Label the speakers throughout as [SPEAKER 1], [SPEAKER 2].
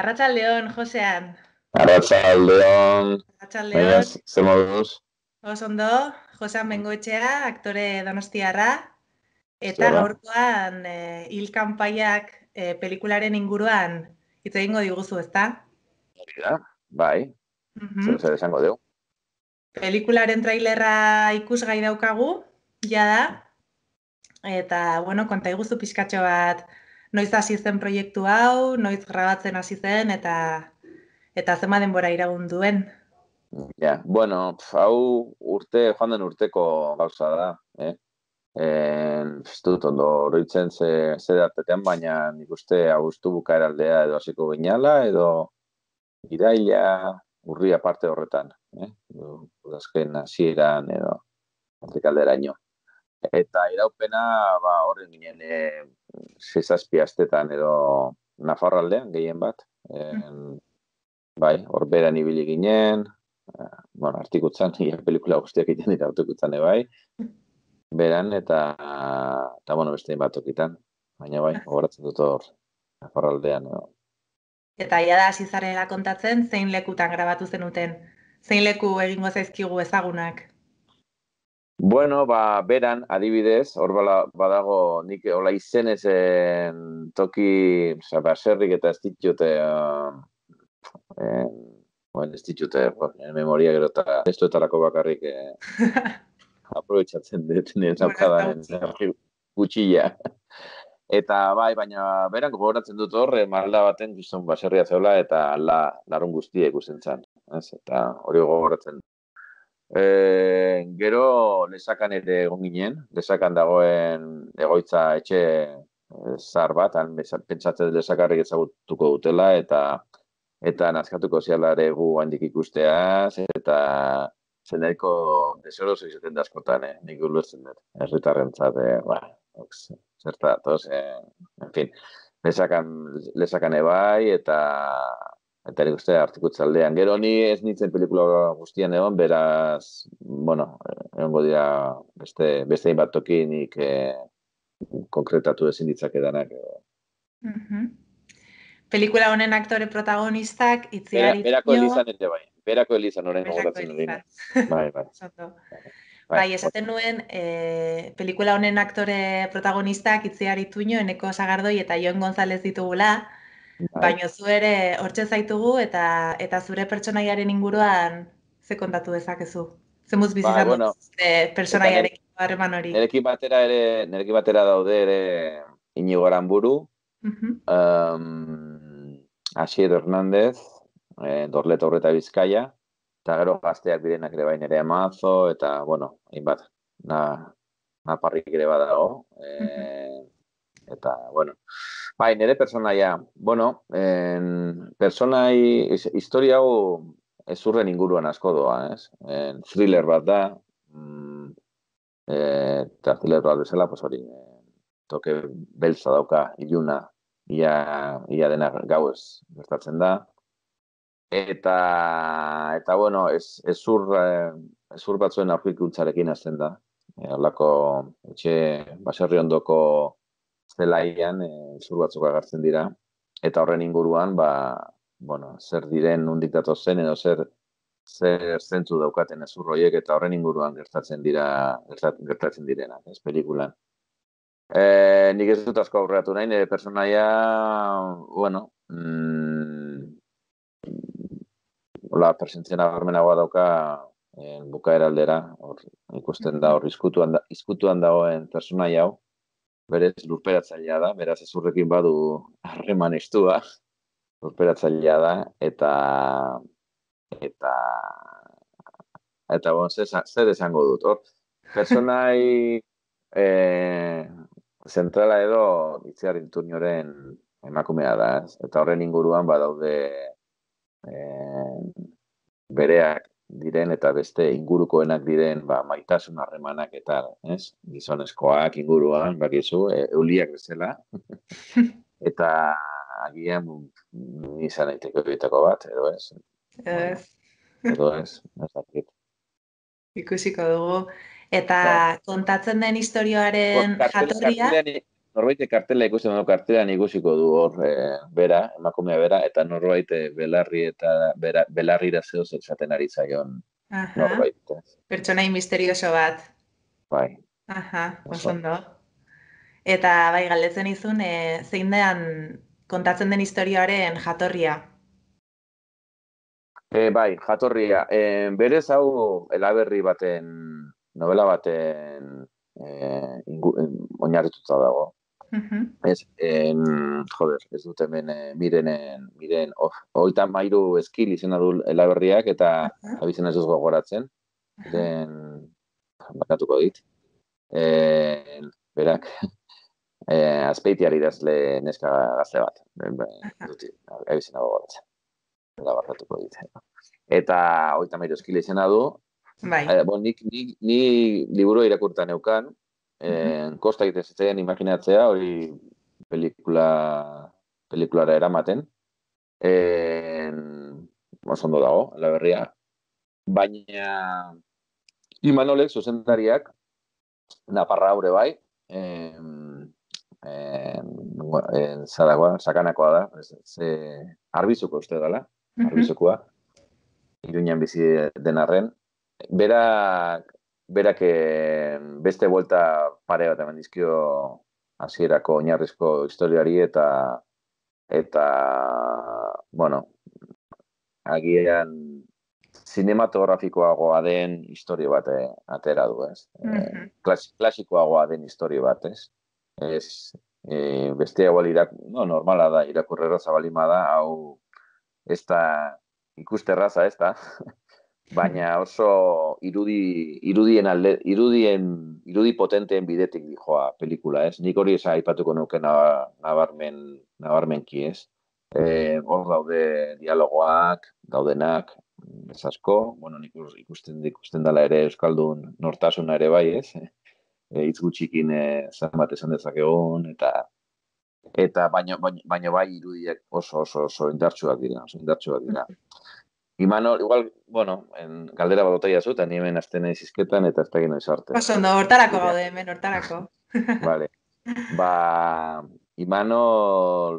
[SPEAKER 1] Arratsaldeon, Josean.
[SPEAKER 2] Arratsaldeon,
[SPEAKER 1] Arratsaldeon,
[SPEAKER 2] ze moduz?
[SPEAKER 1] oso ondo, Josean Bengoetxea, aktore donostiarra, eta
[SPEAKER 2] Zerra?
[SPEAKER 1] gaurkoan Hil kanpaiak pelikularen inguruan hitz egingo diguzu, ezta?
[SPEAKER 2] Hori da, bai,
[SPEAKER 1] Mhm.
[SPEAKER 2] zer esango dugu.
[SPEAKER 1] Pelikularen trailerra ikusgai daukagu, jada, eta, bueno, konta iguzu pixkatxo bat, noiz hasi zen proiektu hau, noiz grabatzen hasi zen, eta zenba denbora iraun duen.
[SPEAKER 2] Ja, bueno, hau joan den urteko gauza da, ez dut ondo oroitzen ze datetan, baina nik uste abuztu bukaeraldea edo hasiko ginala, edo iraila, urria parte horretan, udazken hasieran edo hortikalderaino. Eta iraupena, horren ginen, 6-7 astetan edo Nafarroaldean gehien bat. Bai, hor beran ibili ginen, artikutzan, pelikula guztiak egiten dira artikutzan, bai. Beran eta beste bat tokitan. Baina bai, gogoratzen dut hor Nafarroaldean.
[SPEAKER 1] Eta da hasi zarela kontatzen, zein lekutan grabatu zenuten? Zein leku egingo zaizkigu ezagunak?
[SPEAKER 2] Bueno, beran, adibidez, hor badago nik hola izenezen toki, baserrik eta ez ditute, ez ditute, memoria gero eta testuetarako bakarrik aprobetxatzen dut, nire daukadanen gutxilla. Eta bai, baina beran gogoratzen dut hor, malda baten gizon baserria zeola eta larun guztia ikusten zen. Eta hori gogoratzen. Gero Lesakan ere egon ginen, Lesakan dagoen egoitza etxe zahar bat, pentsatzen Lesakarrik ezagutuko dutela, eta nazkatuko ziala ere gu handik ikusteaz, eta zenaiko desoroso izaten da askotan, nik ulertzen dut, herritarrentzat, zerta, en fin, Lesakan ebai, eta nik uste artikutzaldean. Gero ni ez nintzen pelikula guztian egon, beraz, egongo dira beste bat toki nik konkretatu ezin ditzakedanak.
[SPEAKER 1] Pelikula honen aktore protagonistak Itziar
[SPEAKER 2] Berako Elizan ere bai. Berako Elizan orain gogoratzen dut. Bai.
[SPEAKER 1] Bai, esaten nuen, pelikula honen aktore protagonistak Itziar Ituño, Eneko Sagardoi eta Jon González ditugula, baina zu ere hortxe zaitugu eta zure pertsonaiaren inguruan ze kontatu dezakezu? Zemuz bizizan dut pertsonaiarekin harreman hori?
[SPEAKER 2] Nerekin batera daude ere Inigo Aranburu, Asier Hernández, Dorleta Urreta Bizkaia, eta gero gazteak direnak ere bain ere Amazo, eta, hainbat, naparrik ere badago. Eta, bai, nire personaia, historia hau ezurren inguruan asko doa, ez? Thriller bat da, eta thriller bat bezala, hori, toke beltza dauka, iluna, ia dena gauez gertatzen da. Eta ezur batzuen aurkikuntzarekin hasten da. Holako etxe baserri ondoko zelaian ezur batzuk agertzen dira. Eta horren inguruan, zer diren nondik datozen edo zer zentzu daukaten ezur horiek eta horren inguruan gertatzen direnak, ez pelikulan. Nik ez dut asko aurreatu nahi, nire personaia, presentzia nabarmenagoa dauka bukaera aldera, ikusten da hor izkutuan dagoen personaia hau, berez lurperatzailea da, beraz ezurrekin badu harreman estua, lurperatzailea da, eta zer esango dut, hor, personai zentrala edo Itziar Ituñoren emakumea da, eta horren inguruan badaude bereak diren eta beste ingurukoenak diren maitasun harremanak eta gizonezkoak inguruan, bakizu, euliak bezala. Eta agian izan daiteke horietako bat, edo ez. Edo ez dakit.
[SPEAKER 1] Ikusiko dugu. Eta kontatzen den historioaren jatorria?
[SPEAKER 2] norbait kartela ikusten du kartelan ikusiko du hor bera, emakumea bera, eta norbait belarri eta belarrira zeo esaten ari zaion
[SPEAKER 1] Aha.
[SPEAKER 2] norbait.
[SPEAKER 1] Pertsonai misterioso bat.
[SPEAKER 2] Bai,
[SPEAKER 1] Aha, oso
[SPEAKER 2] oso.
[SPEAKER 1] ondo. Eta bai, galdetzen izun, zein den kontatzen den historiaren jatorria.
[SPEAKER 2] Bai, jatorria. Berez hau elaberri baten, novela baten oinarrituta dago.
[SPEAKER 1] Mhm.
[SPEAKER 2] Ez dut hemen miren, hogeita hamairu eskil izena du elaberriak eta
[SPEAKER 1] Aha.
[SPEAKER 2] abizen ez dut gogoratzen.
[SPEAKER 1] Aha.
[SPEAKER 2] Miren, bakatuko dit. Berak, Azpeitiar idazle neska gazte bat.
[SPEAKER 1] Aha.
[SPEAKER 2] Abizena gogoratzen. Eta bakatuko dit. Eta hogeita hamairu eskil izena du.
[SPEAKER 1] Bai.
[SPEAKER 2] Ni liburu irakurtan neukan,
[SPEAKER 1] Mhm.
[SPEAKER 2] kosta egiten zitzaidan imaginatzea, hori pelikulara eramaten. Oso ondo dago, la berria. Baina Imanolek, zuzendariak, Naparra haure bai, sakanakoa da, Arbizuko uste dela,
[SPEAKER 1] Mhm.
[SPEAKER 2] Arbizukoa, Iruñan bizi den arren. Berak beste buelta pare bat eman dizkio hasierako oinarrizko historiari eta bueno, agian sinematografikoagoa den historia bat atera du, ez?
[SPEAKER 1] Mhm.
[SPEAKER 2] Klasikoagoa den historia bat, ez? Ez beste hau normala da, irakurrera zabalima da, hau ez da ikusterraza, ez da? Baina oso irudi potenteen bidetik dijoa pelikula, ez? Nik hori aipatuko nuke nabarmenki, ez? Hor daude dialogoak, daudenak, ez asko, bueno, nik ikusten dela ere euskaldun nortasuna ere bai, ez? Hitz gutxikin zenbat esan dezakegun, eta baino bai irudiak oso indartsuak dira, Imanol, igual, bueno, galdera bat otaia zu, eta ni hemen azten nahi zizketan, eta ez da gino izarte.
[SPEAKER 1] Oso ondo, hortarako gaude hemen, hortarako.
[SPEAKER 2] Vale. Imanol,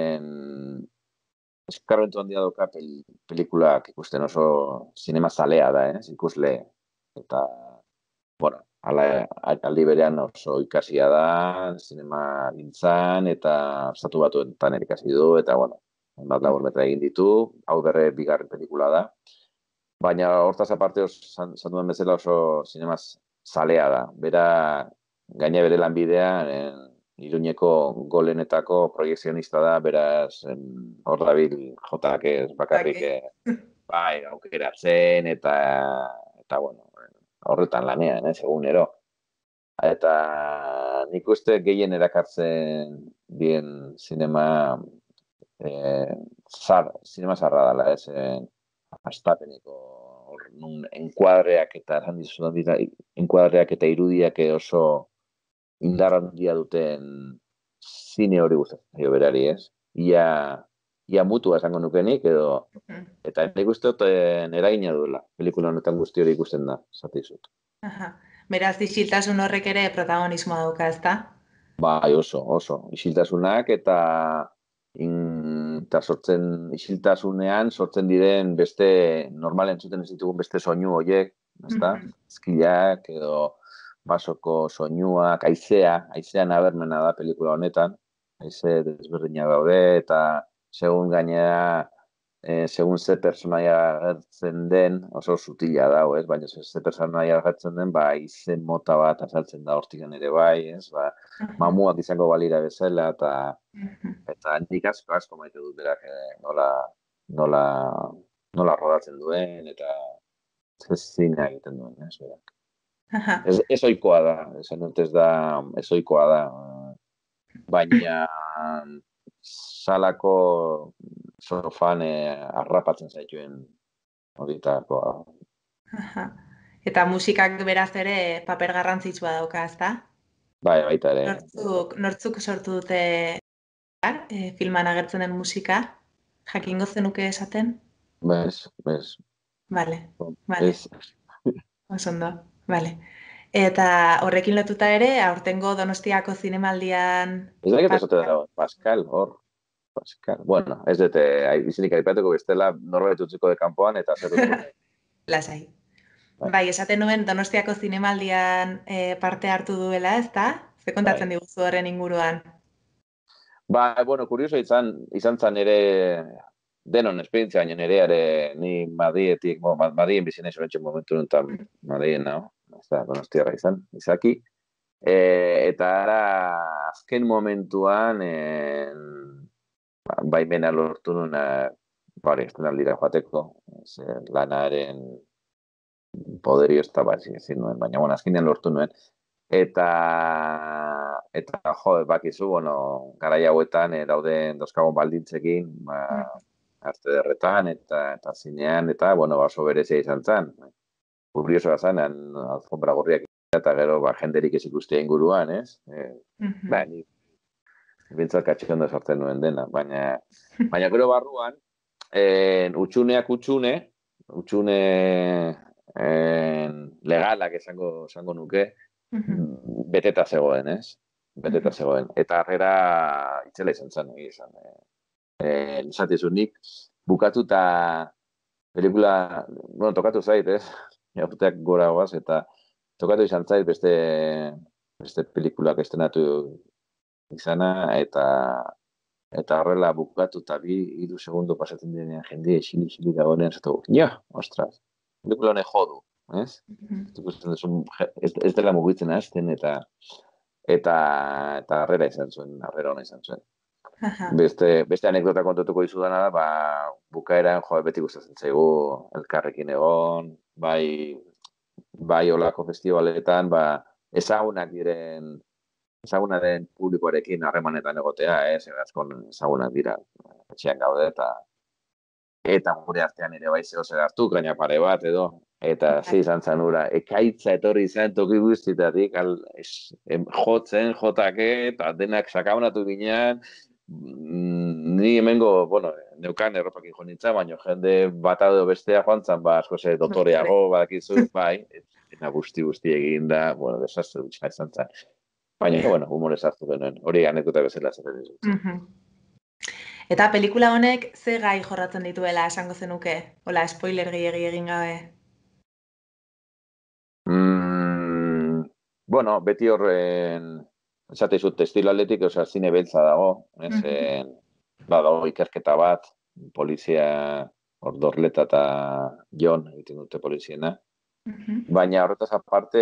[SPEAKER 2] eskarrentu handia doka pelikulak ikusten oso sinema zalea da, ikusle. Eta, bueno, aldi berean oso ikasia da, sinema gintzan, eta estatu batuetan erikasi du, eta, bueno, bat labur metra egin ditu, hau berre bigarren pelikula da. Baina hortaz aparte duen bezala oso zinemaz zalea da. Gaina bere lanbidea, Iruñeko golenetako proiekzionista da, beraz, hor dabil jotak ez bakarrik
[SPEAKER 1] Bake.
[SPEAKER 2] bai, aukeratzen eta bueno, horretan lanean, egunero. Eta nik uste gehien erakartzen dien sinema zarra dela, astapeneko nun enkuadreak eta enkuadreak eta irudiak oso indar handia duten zine hori guztatzen berari, ez? Ia mutua esango nukenik edo eta nik uste dut eragina duela pelikula honetan guzti hori ikusten da, zati zut.
[SPEAKER 1] Aha. Beraz, isiltasun horrek ere protagonismoa dauka, ezta?
[SPEAKER 2] Bai, oso. Isiltasunak eta isiltasunean sortzen diren beste normal entzuten ez ditugun beste soinu horiek, ezta? Ezkilak edo basoko soinuak, haizean abermena da pelikula honetan, haize desberdinak daude eta segun gainera segun ze personaia agertzen den, oso sutila da, ez? Baina ze personaia agertzen den, ba, izen mota bat azaltzen da hortikan ere bai, ez? Ba, mamuak izango balira bezala, eta nik asko maite dut berak nola rodatzen duen, eta ez zina egiten duen, ez berak. Ez oikoa da, esan dut ez da, ez oikoa da, baina salako sofan harrapatzen zaituen horitakoa.
[SPEAKER 1] Eta musikak beraz ere paper garrantzitsua dauka, ezta?
[SPEAKER 2] Bai, baita ere.
[SPEAKER 1] Nortzuk sortu dute filman agertzen den musika? Jakingo zenuke esaten?
[SPEAKER 2] Bez.
[SPEAKER 1] Vale.
[SPEAKER 2] Ez.
[SPEAKER 1] Oso ondo. Vale. Eta horrekin lotuta ere, aurtengo Donostiako zinemaldian
[SPEAKER 2] Ez dakit
[SPEAKER 1] parte
[SPEAKER 2] ezote dago, Pascal, hor, Pascal. Bueno, ez dute, izinik aipatuko bestela norbait utziko de kanpoan eta zer dut.
[SPEAKER 1] lasai.
[SPEAKER 2] Bai,
[SPEAKER 1] Bai, esaten nuen Donostiako zinemaldian parte hartu duela, ezta? Ze kontatzen
[SPEAKER 2] bai.
[SPEAKER 1] diguzu horren inguruan?
[SPEAKER 2] Ba, bueno, kurioso izan zan ere denon esperientzia, baina nire ere ni Madrietik, Madrien bizien esoretxe momentu nuntan Madrien nao, ez da, Donostiarra izaki. Eta ara, azken momentuan, baimena lortu nuen, bari, estrenaldira joateko, lanaren poderio ez da, ezin nuen, baina, bueno, azkenean lortu nuen. Eta jo, bakizu, bueno, garai hauetan dauden dauzkagun baldintzekin, arte derretan eta zinean, eta, bueno, oso berezia izan zen. Kuriosoa zen, alfombra gorriak eta gero, jenderik ez ikustea inguruan, ez? Ba, ni bintzat katxikondo sartzen nuen dena, baina gero barruan, utxuneak utxune legalak esango nuke, beteta zegoen, ez? Beteta zegoen. Eta harrera itzela izan zen, izan. Esatizu nik, bukatuta pelikula, bueno, tokatu zait, ez? Urteak gora goaz, eta tokatu izan zait beste pelikulak estrenatu izana, eta horrela bukatu eta 2-3 segundo pasatzen denean jende esili dagoenean, zato, ostras, pelikula honek jodu, ez? Ez dela mugitzen hasten eta harrera ona izan zuen. Beste anekdota kontatuko dizudana da, bukaeran beti gustatzen zaigu elkarrekin egon, bai olako festivaletan, ezaguna den publikoarekin harremanetan egotea, askon ezagunak dira, etxean gaude, eta gure artean ere bai zeo zer hartu, gaina pare bat edo, eta izan zen ura, ekaitza etorri izan toki guztitatik, jotzen, jotake, eta denak sakaunatu ginean, ni hemengo, bueno, neukan erropakin jo nintzen, baina jende bat edo bestea joan zan, asko ze dotoreago, badakizu, bai, eta guzti egin da, bueno, desastre dutxa izan zen. Baina, bueno, humorez hartu genuen, hori anekdota bezala zer dut.
[SPEAKER 1] Eta pelikula honek ze gai jorratzen dituela esango zenuke? Hola, spoiler gehiegi egin gabe.
[SPEAKER 2] Bueno, beti horren, esate zut, estilo atletik, zine beltza dago, badago ikerketa bat, polizia Ordorleta eta Jon egiten dute poliziena. Baina horretaz aparte,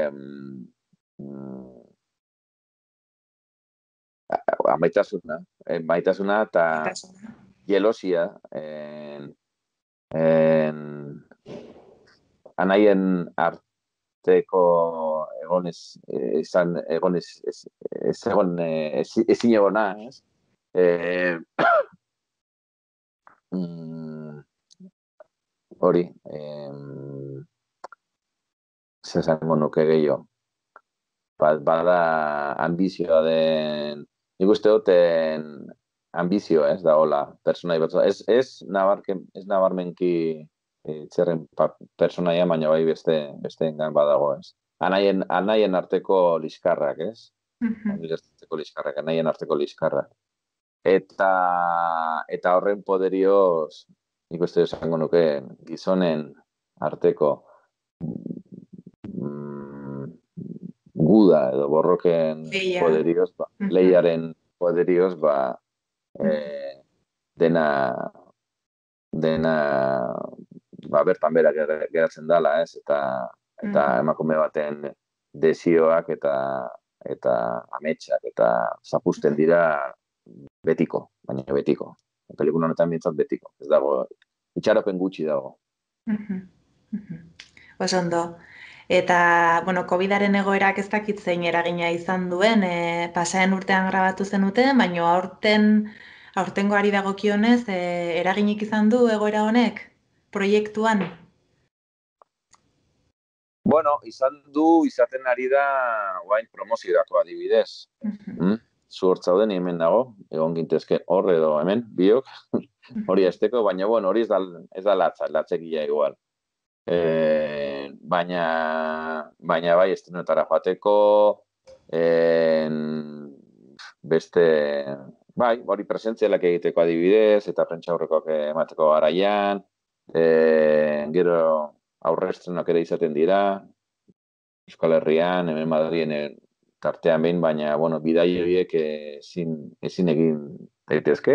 [SPEAKER 2] maitasuna eta jelosia anaien arteko ezin egona, ez? Hori, zezango nuke gehiago. Bada ambizioa den, nik uste duten ambizioa, ez da, hola, personai bat. Ez nabarmenki txerren personaia, baina bai beste engan badago, ez. Anaien arteko liskarrak, ez? Anaien arteko liskarrak. Eta horren poderioz, nik uste esango nuke, gizonen arteko guda edo borroken poderioz, lehiaren poderioz, dena bertan bera geratzen dala, ez? Eta emakume baten desioak eta ametsak eta zapusten dira betiko, baina betiko. Pelikula honetan bintzat betiko. Ez dago, itxaropen gutxi dago.
[SPEAKER 1] Oso ondo. Eta, bueno, COVID-aren egoerak ez dakit zein eragina izan duen, pasaren urtean grabatu zenuten, baina aurtengoari dagokionez, eraginik izan du egoera honek proiektuan?
[SPEAKER 2] Bueno, izaten ari da guain promoziorako adibidez. Zuhortzauden hemen dago, egon gintezke hor edo hemen, biok, hori azteko, baina bueno, hori ez da latzekia igual. baina bai, estrenotara joateko, beste, bai, hori presentzialak egiteko adibidez, eta prentsaurrekoak emateko garaian, gero aurre estrenok ere izaten dira, Euskal Herrian, hemen Madrien tartean behin, baina, bueno, bidai horiek ezin egin daitezke.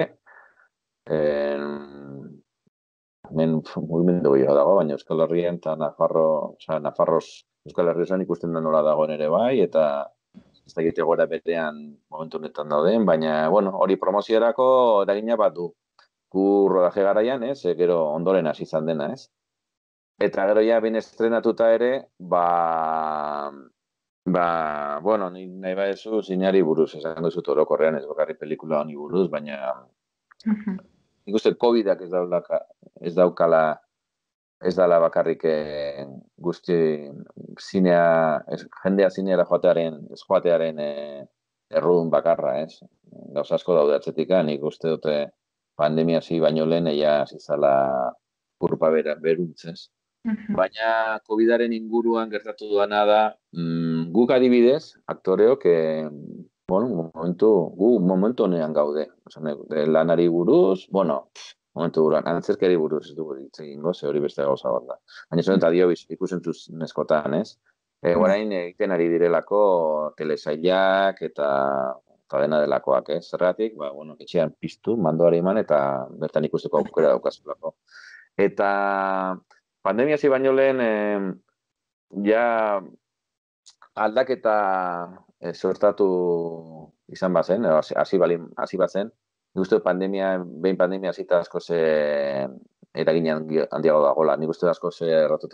[SPEAKER 2] Hemen mugimendu gehiago dago, baina Euskal Herrian eta Nafarroz Euskal Herrian ikusten da nola dagoen ere bai, eta ez da egite gora betean momentu honetan dauden, baina, bueno, hori promoziorako eragina bat du. Gu rodaje garaian, ez, gero ondoren hasi izan dena, ez. Eta gero ja, ben estrenatuta ere, bueno, nahi badezu zinari buruz, esan duzut orokorrean ez bakarri pelikula honi buruz, baina nik uste COVID-ak ez daukala, ez dala bakarrik guzti jendea zineara joatearen errudun bakarra, ez? Gauz asko daude atzetik, nik uste dute pandemia zi baino lehen eia zizala kurpa beruntzez. Baina COVID-aren inguruan gertatu duana da, guk adibidez, aktoreok, bueno, momentu honean gaude. Lanari buruz, bueno, momentu buruan, antzerkeri buruz ez dugu hitz egingo, ze hori beste gauza bat da. Baina zuen eta dio ikusentuz neskotan, ez? Orain egiten ari direlako telesailak eta dena delakoak, ez? Zergatik, bueno, etxean piztu, mandoari eman eta bertan ikusteko aukera daukazulako. Eta pandemia zi baino lehen, ja aldaketa sortatu izan bazen, hasi bazen. Nik uste behin pandemia zita asko ze eragin handiago dagoela. Nik uste asko ze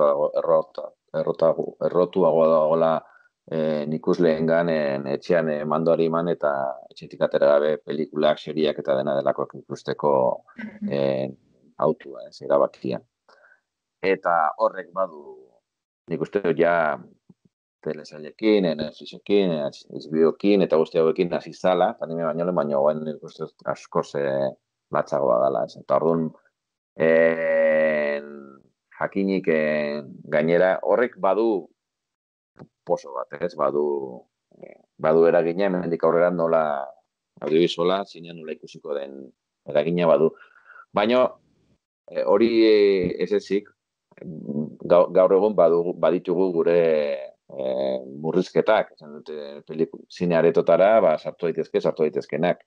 [SPEAKER 2] errotuago dagoela nik usleengan etxean mandoari eman eta etxetik atera gabe pelikulak, seriak eta dena delakoak ikusteko autua, erabakia. Eta horrek badu, nik uste ja telesailekin, Netflixekin, HBO-kin eta guzti hauekin hasi zala, pandemia baino lehen, baina guen nik uste asko latzagoa dela. Eta orduan, jakinik gainera, horrek badu poso bat, ez? Badu eragina, hemendik aurrera nola audiovisuala, zinean nola ikusiko den eragina badu. Baina hori ez ezik, gaur egun baditugu gure murrizketak, esan dute zine aretotara, sartu daitezkenak.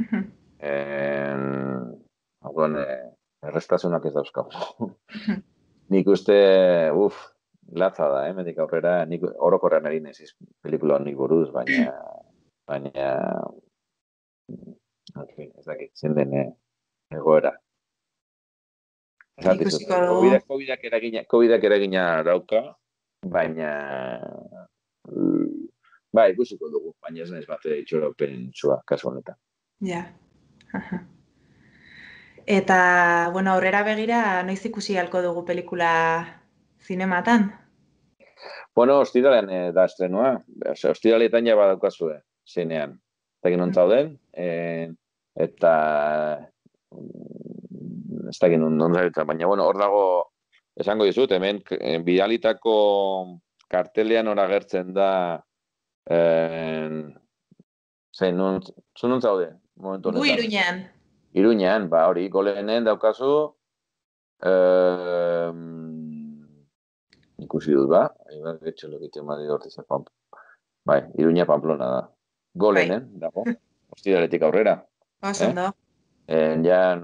[SPEAKER 2] Errestasunak ez dauzkagu. Nik uste, latza da, mendik aurrera, nik orokorrean egin ez pelikula honik buruz, baina ez dakit, zen den egoera. COVID-ak eragina dauka, baina ikusiko dugu, baina ez nahiz bate itxoropen txua, kasu honetan.
[SPEAKER 1] Ja. Eta, bueno, aurrera begira, noiz ikusi halko dugu pelikula zinematan?
[SPEAKER 2] Bueno, ostiralean da estrenua. Ostiraletan ja badaukazue, zinean. Eta non zauden, eta ez da genuen nonzabiltza, baina, bueno, hor dago, esango dizut, hemen bidalitako kartelean hor agertzen da, non zaude, momentu honetan.
[SPEAKER 1] Gu Iruñean.
[SPEAKER 2] Iruñean, hori, golenen daukazu, ikusi dut, Iruña Pamplona da. Golenen, dago, ostiraletik aurrera.
[SPEAKER 1] Osondo.
[SPEAKER 2] Ja,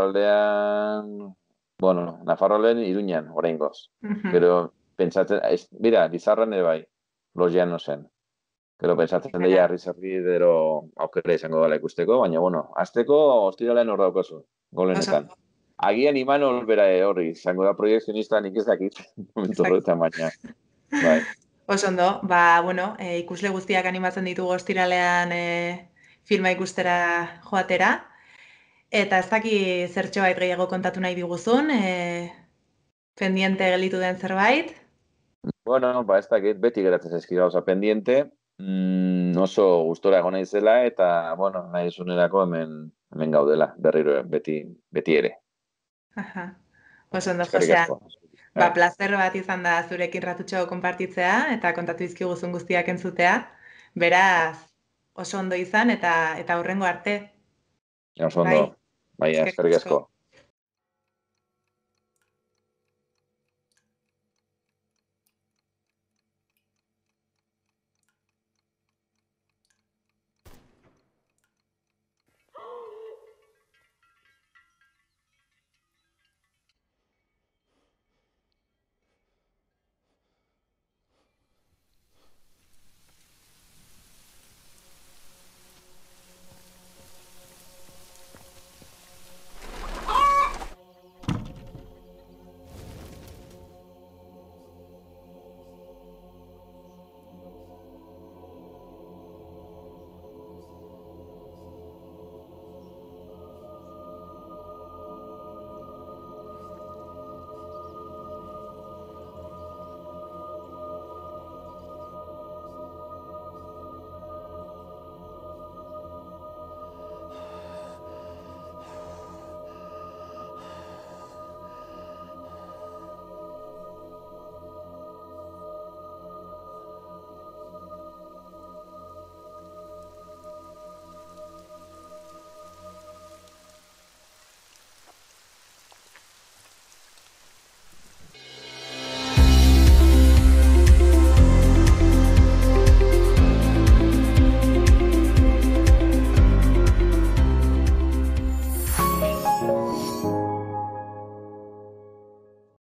[SPEAKER 2] Nafarroaldean Iruñan, oraingoz. Pero pentsatzen, mira, Lizarran ere bai, Los Llanosen. Pero pentsatzen daia herri dero aukera izango dela ikusteko, baina, bueno, azteko ostiralean hor daukazu, golenetan. Agian Imanol bera horri, izango da proiekzionista nik ez dakit, momentu horretan baina. Bai.
[SPEAKER 1] Osondo, bueno, ikusle guztiak animatzen ditugu ostiralean filma ikustera joatera. Eta ez daki zertxo bait gehiago kontatu nahi diguzun, pendiente gelitu den zerbait?
[SPEAKER 2] Bueno, ez dakit, beti geratzen zaizki gauza pendiente, oso gustora egon naizela eta, bueno, nahi zunerako hemen gaudela, berriro beti ere.
[SPEAKER 1] Aha, oso ondo, Josea. Plazer bat izan da zurekin ratutxo konpartitzea eta kontatu izkiguzun guztiak entzutea. Beraz, oso ondo izan eta hurrengo arte.
[SPEAKER 2] Oso ondo, bai, eskerrik asko.